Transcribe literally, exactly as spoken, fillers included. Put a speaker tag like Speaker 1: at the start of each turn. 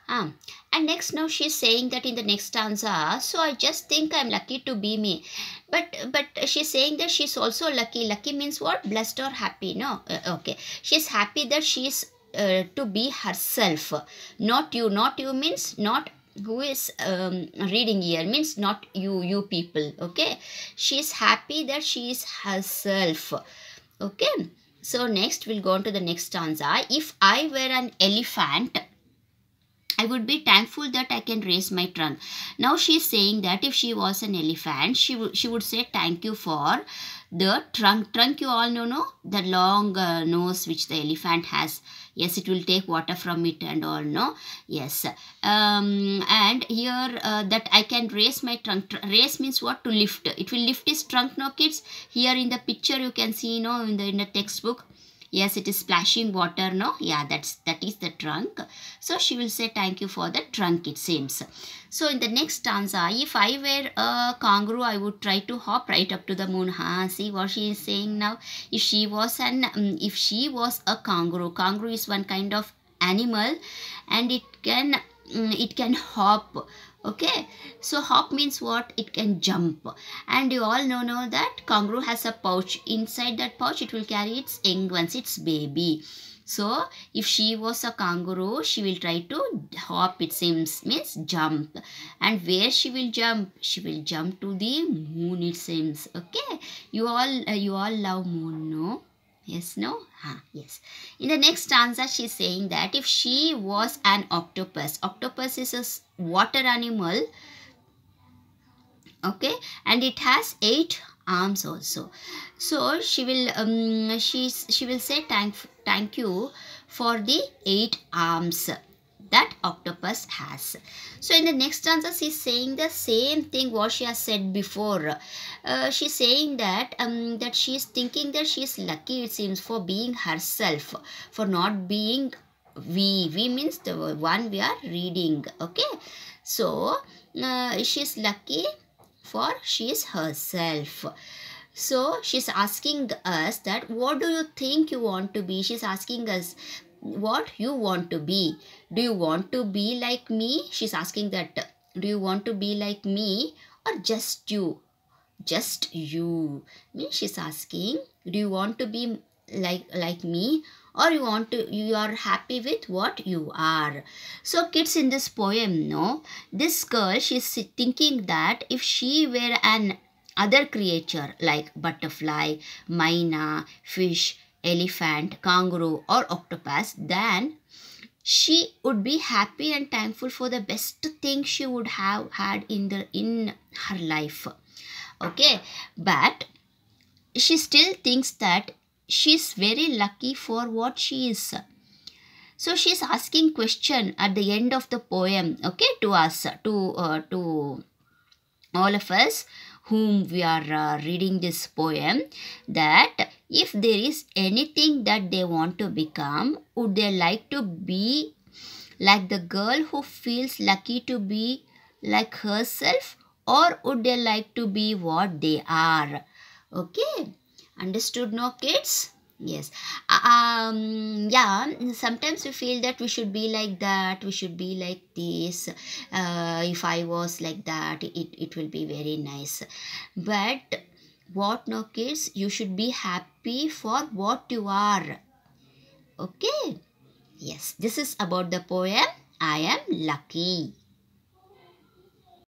Speaker 1: Um, and next now she's saying that in the next stanza, so I just think I'm lucky to be me. But but she's saying that she's also lucky. Lucky means what? Blessed or happy? No, uh, okay. She's happy that she's uh, to be herself, not you. Not you means not who is um, reading here means not you you people. Okay, she's happy that she is herself. Okay, so next we'll go on to the next stanza. If I were an elephant, I would be thankful that I can raise my trunk. Now she is saying that if she was an elephant, she would she would say thank you for the trunk. Trunk, you all know, no? The long uh, nose which the elephant has. Yes, it will take water from it and all, no? Yes. Um, and here uh, that I can raise my trunk. Tr raise means what? To lift. It will lift his trunk, no kids? Here in the picture you can see, no, in the, in the textbook. Yes, it is splashing water, no? Yeah, that's that is the trunk. So she will say thank you for the trunk, it seems. So in the next stanza, if I were a kangaroo, I would try to hop right up to the moon. Ha, see what she is saying now? If she was an um, if she was a kangaroo, kangaroo is one kind of animal, and it can um, it can hop. Okay, so hop means what? It can jump. And you all know, know that kangaroo has a pouch. Inside that pouch it will carry its young ones, its baby. So if she was a kangaroo, she will try to hop, it seems, means jump. And where she will jump? She will jump to the moon, it seems. Okay, you all uh, you all love moon, no? Yes, no? Huh, yes. In the next stanza, she's saying that if she was an octopus, octopus is a water animal, okay, and it has eight arms also. So she will um she's she will say thank thank you for the eight arms that octopus has. So in the next stanza, she's saying the same thing what she has said before. Uh, she's saying that um that she's thinking that she's lucky, it seems, for being herself, for not being we. We means the one we are reading. Okay, so uh, she's lucky for she is herself. So she's asking us that what do you think you want to be? She's asking us what you want to be. Do you want to be like me? She's asking that. Do you want to be like me or just you? Just you. Means she's asking, do you want to be like like me, or you want to you are happy with what you are? So kids, in this poem, no, this girl, she's thinking that if she were an other creature like butterfly, myna, fish, elephant, kangaroo or octopus, then she would be happy and thankful for the best thing she would have had in the in her life. Okay, but she still thinks that she's very lucky for what she is. So she's asking question at the end of the poem, okay, to us, to uh, to all of us whom we are uh, reading this poem, that if there is anything that they want to become, would they like to be like the girl who feels lucky to be like herself, or would they like to be what they are? Okay, understood, no kids? Yes. Um yeah, sometimes we feel that we should be like that, we should be like this. Uh, if I was like that, it, it will be very nice. But what, no kids? You should be happy for what you are. Okay. Yes, this is about the poem I Am Lucky.